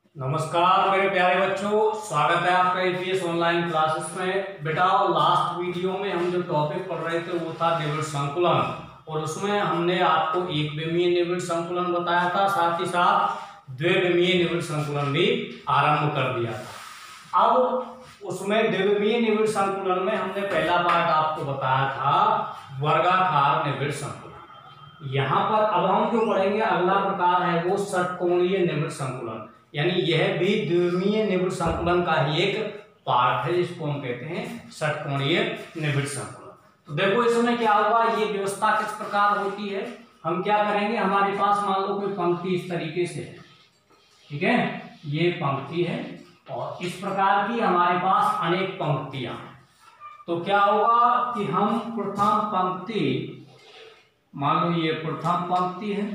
नमस्कार मेरे प्यारे बच्चों, स्वागत है आपका ईपीएस ऑनलाइन क्लासेस में। बेटा लास्ट वीडियो में हम जो टॉपिक पढ़ रहे थे वो था निबिड़ संकुलन, और उसमें हमने आपको एक विमीय निबिड़ संकुलन बताया था, साथ ही साथ द्विविमीय निबिड़ संकुलन भी आरंभ कर दिया था। अब उसमें द्विविमीय निबिड़ संकुलन में हमने पहला पार्ट आपको बताया था वर्गाकार निबिड़ संकुलन। यहाँ पर अब हम जो पढ़ेंगे अगला प्रकार है वो षटकोणीय निबिड़ संकुलन, यानी यह भी द्विविमीय निबिड़ संकुलन का ही एक पार्ट है, जिसको हम कहते हैं षटकोणीय निबिड़ संकुलन। तो देखो इसमें क्या होगा, ये व्यवस्था किस प्रकार होती है। हम क्या करेंगे, हमारे पास मान लो कोई पंक्ति इस तरीके से है, ठीक है, ये पंक्ति है और इस प्रकार की हमारे पास अनेक पंक्तियां हैं। तो क्या होगा कि हम प्रथम पंक्ति, मान लो ये प्रथम पंक्ति है,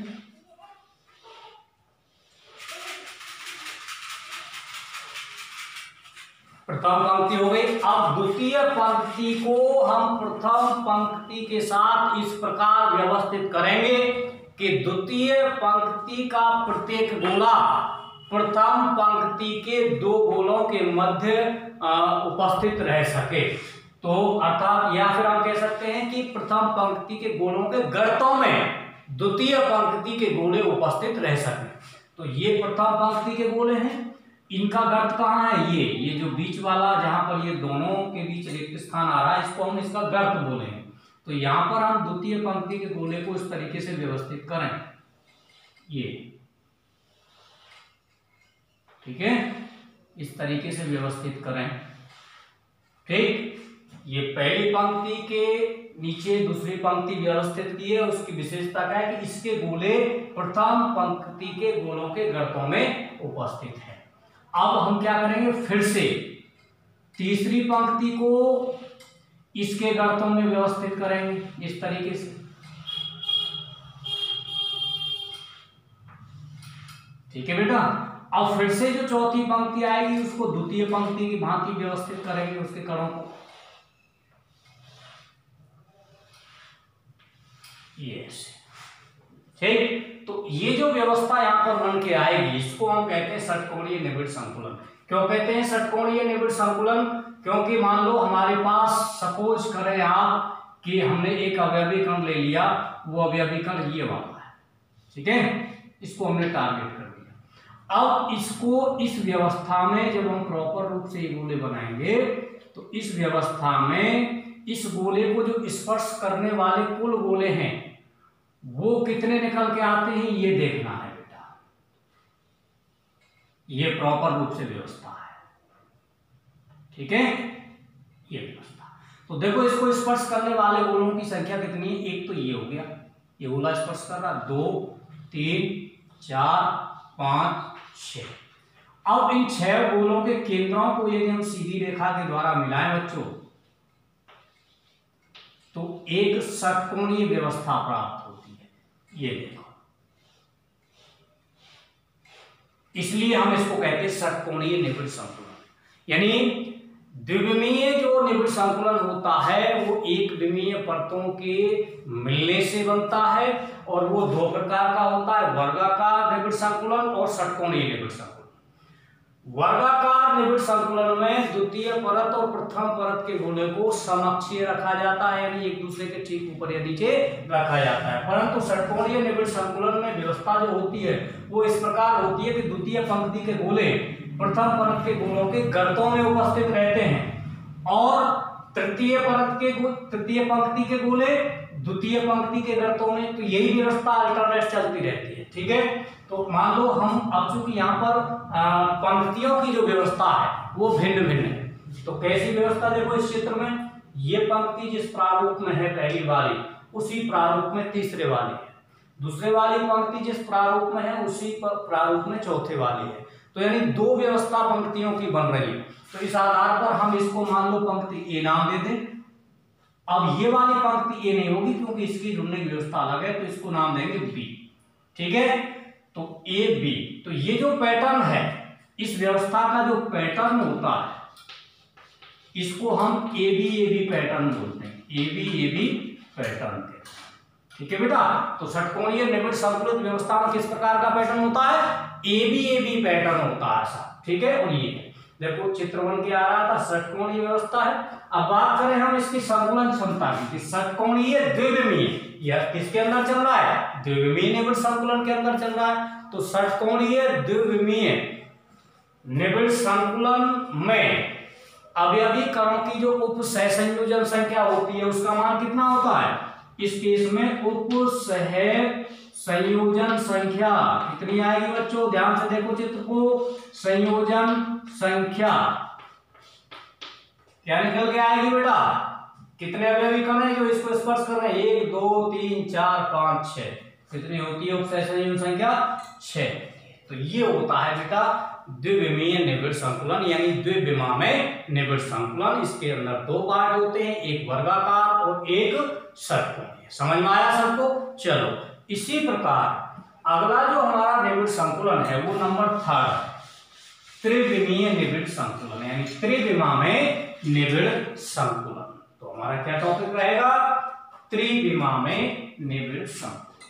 प्रथम पंक्ति हो गई। अब द्वितीय पंक्ति को हम प्रथम पंक्ति के साथ इस प्रकार व्यवस्थित करेंगे कि द्वितीय पंक्ति का प्रत्येक गोला प्रथम पंक्ति के दो गोलों के मध्य उपस्थित रह सके। तो अर्थात या फिर हम कह सकते हैं कि प्रथम पंक्ति के गोलों के गर्तों में द्वितीय पंक्ति के गोले उपस्थित रह सके। तो ये प्रथम पंक्ति के गोले हैं, इनका गर्त कहाँ है, ये जो बीच वाला जहां पर ये दोनों के बीच रिक्त स्थान आ रहा है, इसको हम इसका गर्त बोले हैं। तो यहां पर हम द्वितीय पंक्ति के गोले को इस तरीके से व्यवस्थित करें, ये ठीक है, इस तरीके से व्यवस्थित करें। ठीक, ये पहली पंक्ति के नीचे दूसरी पंक्ति व्यवस्थित की है। उसकी विशेषता क्या है कि इसके गोले प्रथम पंक्ति के गोलों के गर्तों में उपस्थित है। अब हम क्या करेंगे, फिर से तीसरी पंक्ति को इसके गर्तों में व्यवस्थित करेंगे इस तरीके से, ठीक है बेटा। अब फिर से जो चौथी पंक्ति आएगी उसको द्वितीय पंक्ति की भांति व्यवस्थित करेंगे उसके कड़ों को, ये ठीक। तो ये जो व्यवस्था यहाँ पर बन के आएगी इसको हम कहते हैं षटकोणीय निबिड़ संकुलन। क्यों कहते हैं षटकोणीय निबिड़ संकुलन, क्योंकि मान लो हमारे पास सपोज करें आप कि हमने एक अवयवी कण ले लिया, वो अवयवी कण ये वाला है, ठीक है, इसको हमने टारगेट कर दिया। अब इसको इस व्यवस्था में जब हम प्रॉपर रूप से ये गोले बनाएंगे तो इस व्यवस्था में इस गोले को जो स्पर्श करने वाले कुल गोले हैं वो कितने निकल के आते हैं ये देखना है बेटा। ये प्रॉपर रूप से व्यवस्था है, ठीक है, ये व्यवस्था। तो देखो इसको स्पर्श करने वाले गोलों की संख्या कितनी है, एक तो ये हो गया, ये गोला स्पर्श कर रहा, 2 3 4 5 6। अब इन 6 गोलों के केंद्रों को यदि हम सीधी रेखा के द्वारा मिलाएं बच्चों तो एक षटकोणीय व्यवस्था प्राप्त होती है, ये देखो। इसलिए हम इसको कहते हैं षटकोणीय निबिड़ संकुलन। यानी द्विविमीय जो निबिड़ संकुलन होता है वो एक विमीय परतों के मिलने से बनता है, और वो दो प्रकार का होता है, वर्गाकार निबिड़ संकुलन और षटकोणीय निबिड़ संकुलन। वर्गाकार निबिड़ संकुलन में द्वितीय परत और प्रथम परत के गोले को समअक्षीय रखा जाता है, यानी एक दूसरे के ठीक ऊपर या नीचे रखा जाता है। परंतु षटकोणीय निबिड़ संकुलन में व्यवस्था जो होती है वो इस प्रकार होती है कि द्वितीय पंक्ति के गोले प्रथम परत के गोलों के गर्तों में उपस्थित रहते हैं, और तृतीय पंक्ति के गोले द्वितीय पंक्ति के गर्तों में। तो यही व्यवस्था अल्टरनेट चलती रहती है, ठीक है। तो मान लो हम अब चूंकि यहाँ पर पंक्तियों की जो व्यवस्था है वो भिन्न भिन्न है, तो कैसी व्यवस्था देखो इस चित्र में, ये पंक्ति जिस प्रारूप में है पहली वाली उसी प्रारूप में तीसरे वाली है, दूसरे वाली पंक्ति जिस प्रारूप में है उसी प्रारूप में चौथे वाली है। तो यानी दो व्यवस्था पंक्तियों की बन रही है। तो इस आधार पर हम इसको मान लो पंक्ति ए नाम दे दें। अब ये वाली पंक्ति ए नहीं होगी क्योंकि इसकी जुड़ने की व्यवस्था अलग है, तो इसको नाम देंगे बी, ठीक है। तो ए बी, तो ये जो पैटर्न है इस व्यवस्था का जो पैटर्न होता है इसको हम ए बी पैटर्न बोलते हैं, ए बी पैटर्न कहते हैं, ठीक है बेटा। तो षटकोणीय निबिड़ संकुलित व्यवस्था में किस प्रकार का पैटर्न होता है, ए बी पैटर्न होता है ऐसा, ठीक है। और ये देखो चित्र बन के आ रहा था, षटकोणीय व्यवस्था है। अब बात करें हम इसकी संकुलन क्षमता की, षटकोणीय द्विविमीय, यह किसके अंदर चल रहा है, द्विविमीय निबिड़ संकुलन के अंदर चल रहा है। तो षटकोणीय द्विविमीय निबिड़ संकुलन में अवयवी कणों की जो उप सहसंयोजन संख्या होती है उसका मान कितना होता है, इस केस में उप संयोजन संख्या कितनी आएगी बच्चों, ध्यान से देखो चित्र को, संयोजन संख्या क्या निकल के आएगी बेटा, कितने अवयवी कण हैं जो इसको स्पर्श कर रहे हैं, 1 2 3 4 5 6, कितनी होती है उप संयोजन संख्या, 6। तो ये होता है बेटा द्विविमीय निबिड़ संकुलन, यानी द्विविमा में निबिड़ संकुलन। इसके अंदर दो पार्ट होते हैं, एक वर्गाकार और एक षटकोणीय। समझ में आया सबको? चलो इसी प्रकार अगला जो हमारा निबिड़ संकुलन है वो नंबर 3 त्रिविमीय निबिड़ संकुलन, यानी त्रिविमा में निबिड़ संकुलन। तो हमारा क्या टॉपिक रहेगा, त्रिविमा में निबिड़ संकुलन।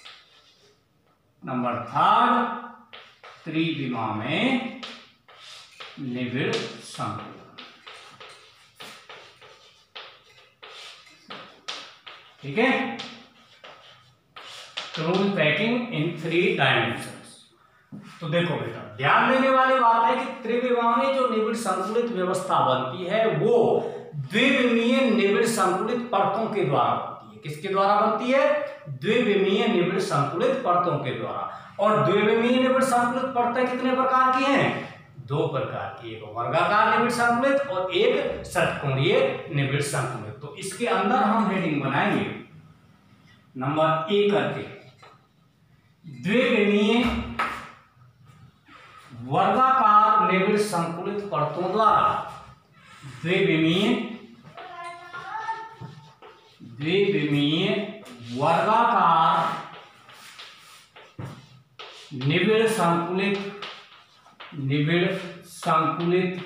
नंबर 3 त्रिविमा में निबिड़ संकुलन, ठीक है। Close packing in 3 dimensions. तो देखो बेटा ध्यान देने वाली बात है कि त्रिविमा में जो निबिड़ संकुलित व्यवस्था बनती है वो द्विविमीय निबिड़ संकुलित परतों के द्वारा बनती है। किसके द्वारा बनती है, द्विविमीय निबिड़ संकुलित परतों के द्वारा। और द्विविमीय निबिड़ संकुलित परतें कितने प्रकार की हैं, 2 प्रकार की, एक वर्गाकार निबिड़ संकुलित और एक षटकोणीय निबिड़ संकुलित। तो इसके अंदर हम हेडिंग बनाएंगे नंबर 1 करके, द्विविमीय वर्गाकार निबिड़ संकुलित परतों द्वारा, द्विविमीय वर्गाकार निबिड़ संकुलित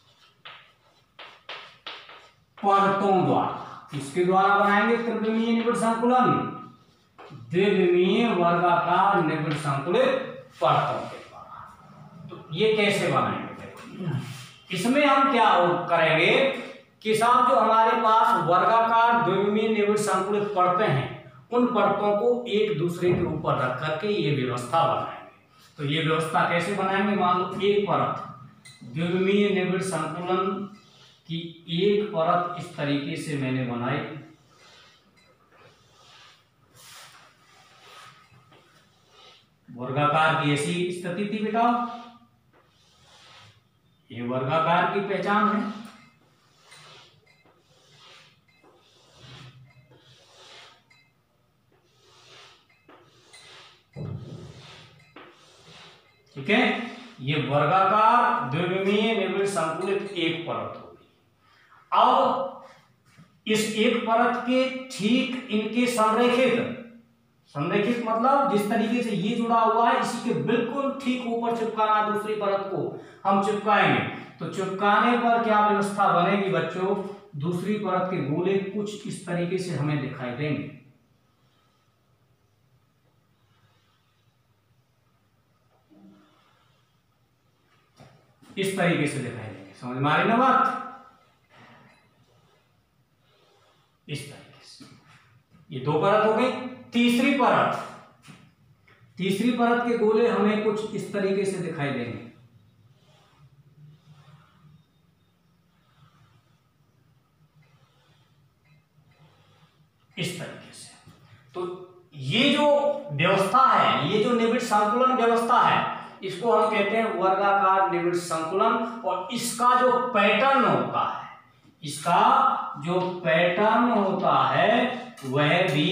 परतों द्वारा, किसके द्वारा बनाएंगे त्रिविमीय निबिड़ संकुलन, द्विविमीय वर्गाकार निबिड़ संकुलित परतों के द्वारा। तो ये कैसे बनाएंगे, इसमें हम क्या करेंगे कि साहब जो हमारे पास वर्गाकार द्विविमीय निबिड़ संकुलित परतें हैं उन परतों को एक दूसरे के ऊपर रख करके ये व्यवस्था बनाएंगे। तो ये व्यवस्था कैसे बनाएंगे, मान लो एक परत द्विविमीय निबिड़ संकुलन की एक परत इस तरीके से मैंने बनाई, वर्गाकार की ऐसी स्थिति थी बेटा, ये वर्गाकार की पहचान है। ठीक है, ये वर्गाकार द्विविमीय निबिड़ संकुलित एक परत होगी। अब इस एक परत के ठीक इनके संरेखित मतलब जिस तरीके से ये जुड़ा हुआ है इसी के बिल्कुल ठीक ऊपर चिपकाना है, दूसरी परत को हम चिपकाएंगे। तो चिपकाने पर क्या व्यवस्था बनेगी बच्चों, दूसरी परत के गोले कुछ इस तरीके से हमें दिखाई देंगे। इस तरीके से दिखाई देंगे, समझ में आ रही ना बात, इस तरीके से। ये 2 परत हो गई। तीसरी परत के गोले हमें कुछ इस तरीके से दिखाई देंगे। इस तरीके से। तो ये जो व्यवस्था है, ये जो निबिड़ संकुलन व्यवस्था है, इसको हम कहते हैं वर्गाकार निबिड़ संकुलन। और इसका जो पैटर्न होता है वह भी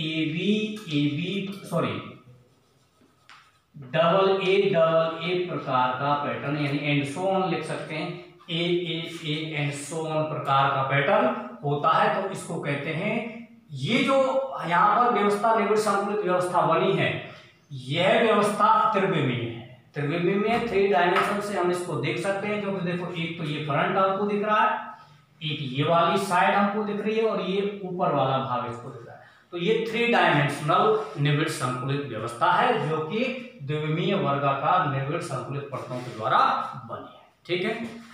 डबल ए प्रकार का पैटर्न, यानी एंड सो ऑन लिख सकते हैं, ए एंड सो ऑन प्रकार का पैटर्न होता है। तो इसको कहते हैं, ये जो यहाँ पर व्यवस्था निबिड़ संकुलित व्यवस्था बनी है, यह व्यवस्था त्रिविमीय है। त्रिविमीय में 3 डायमेंशन से हम इसको देख सकते हैं, क्योंकि देखो एक तो ये फ्रंट हमको दिख रहा है, एक ये वाली साइड हमको दिख रही है और ये ऊपर वाला भाग इसको दिख रहा है। तो ये 3 डायमेंशनल निबिड़ संकुलित व्यवस्था है जो कि द्विमीय वर्गाकार निबिड़ संकुलित परतों के द्वारा बनी है। ठीक है।